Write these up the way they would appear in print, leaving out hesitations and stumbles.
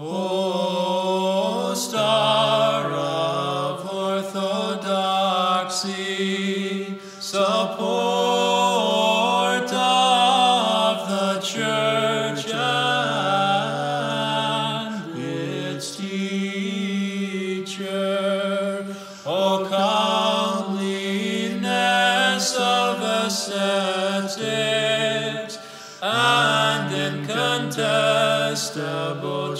O star of orthodoxy, support of the church and its teacher, O comeliness of ascetics and incontestable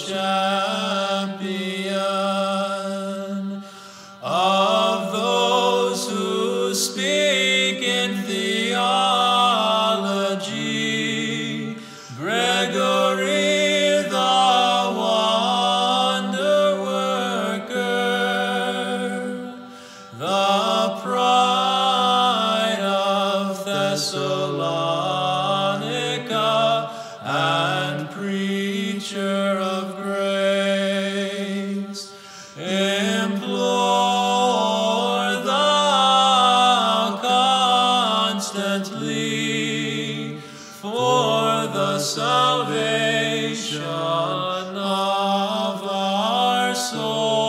champion of those who speak in theology, Gregory the wonder worker, the pride of Thessalonica and preacher of grace, implore thou constantly for the salvation of our souls.